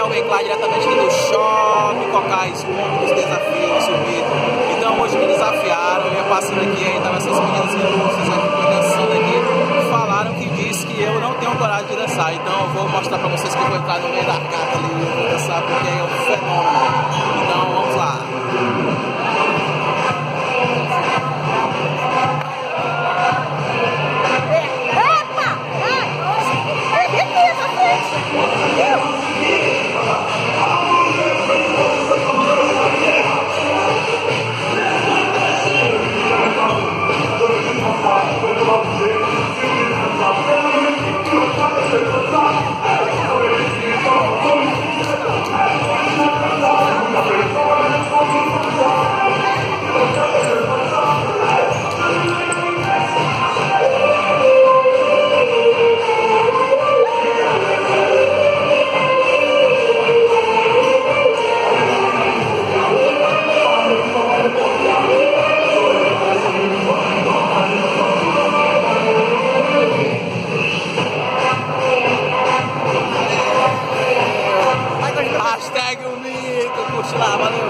Jovem Clá, diretamente aqui do Shopping Cocais, com os desafios subidos. Então hoje me desafiaram, eu ia passando aqui, aí tava essas meninas russas aqui, dançando aqui, falaram que diz que eu não tenho coragem de dançar. Então eu vou mostrar pra vocês que eu vou entrar no meio da gata ali, eu vou dançar porque é um fenômeno. Então vamos lá. Hashtag o mito, curte lá, valeu!